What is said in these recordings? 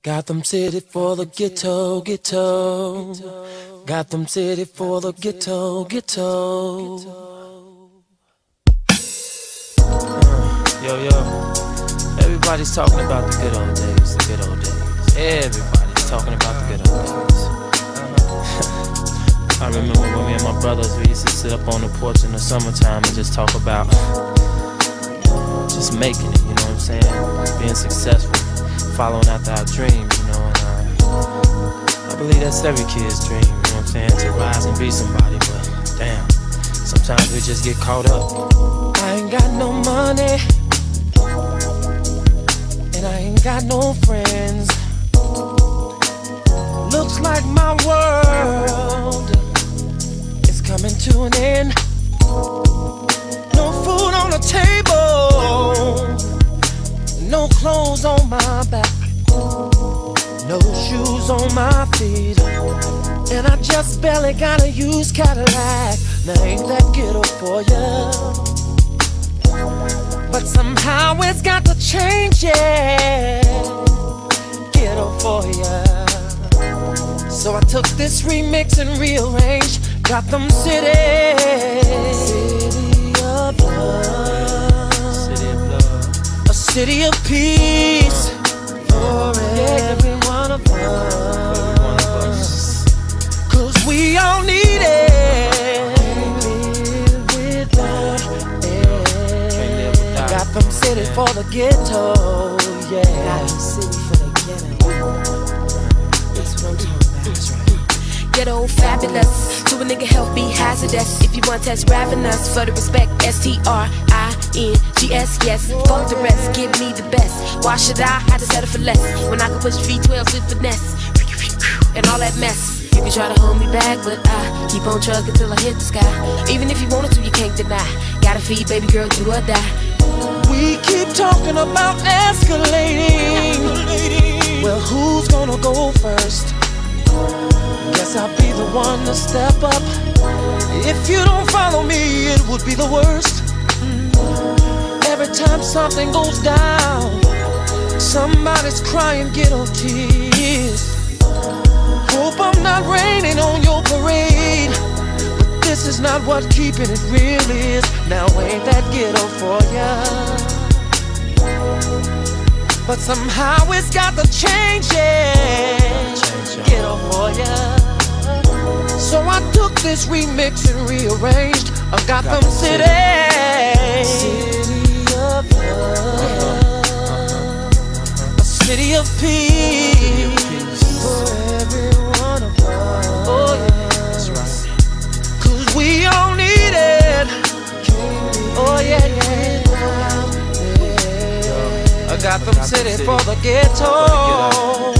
Gotham City for the ghetto, ghetto. Gotham City for the ghetto, ghetto. Yo, everybody's talking about the good old days, the good old days. Everybody's talking about the good old days. I remember when me and my brothers, we used to sit up on the porch in the summertime and just talk about just making it, you know what I'm saying? Being successful, following after our dreams, you know, and I believe that's every kid's dream, you know what I'm saying? To rise and be somebody, but damn, sometimes we just get caught up. I ain't got no money, and I ain't got no friends. Looks like my world is coming to an end. No food on the table, no clothes on my back, no shoes on my feet, and I just barely got a used Cadillac. Now ain't that ghetto for ya? But somehow it's got to change, yeah. Ghetto for ya. So I took this remix and rearranged Gotham City, city of love, city of love, a city of peace for every one of us. 'Cause we all need it. Can't live without it. Gotham City for the ghetto, yeah. Gotham City for the ghetto. That's what I'm talking about. Ghetto fabulous, to a nigga health be hazardous. If you want test ravenous, for the respect, STRINGS, yes. Fuck the rest, give me the best. Why should I have to settle for less when I can push V12 with finesse and all that mess? You can try to hold me back, but I keep on trucking till I hit the sky. Even if you wanted to, you can't deny. Gotta feed, baby girl, do or die. We keep talking about escalating. Well, who's gonna go first? Guess I'll be the one to step up. If you don't follow me, it would be the worst. Every time something goes down, somebody's crying ghetto tears. Hope I'm not raining on your parade, but this is not what keeping it real is. Now ain't that ghetto for ya? But somehow it's got to change, yeah. Ghetto for ya. So I took this remix and rearranged a Gotham City, city of love, a city of peace for every one of us. Oh yeah, that's right. 'Cause we all need it. Oh yeah, yeah. I got them city for the ghetto.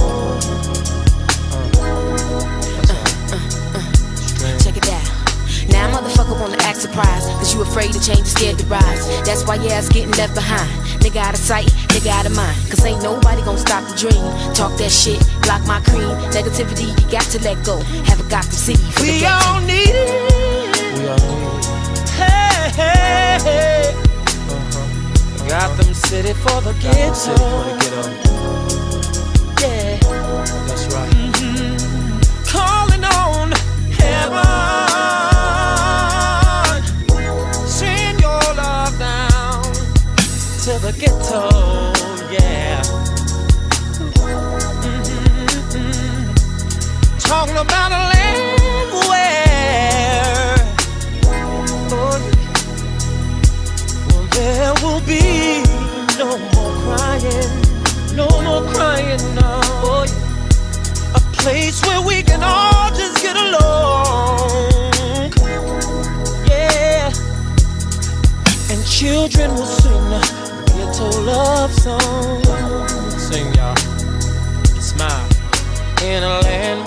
Check it out. Now motherfucker wanna act surprised, 'cause you afraid to change, scared to rise. That's why your ass getting left behind. Nigga out of sight, nigga out of mind. 'Cause ain't nobody gon' stop the dream. Talk that shit, block my cream. Negativity, you got to let go. Have a Gotham City for the ghetto. We all need it. We all need it. Hey, hey, hey. Gotham City for the ghetto. Yeah, that's right. Calling on heaven, send your love down to the ghetto. Yeah. Talking about a land where there will be no more crying, no more crying, no. A place where we can all just get along, yeah. And children will sing the ghetto love song. Sing, y'all, smile. In a land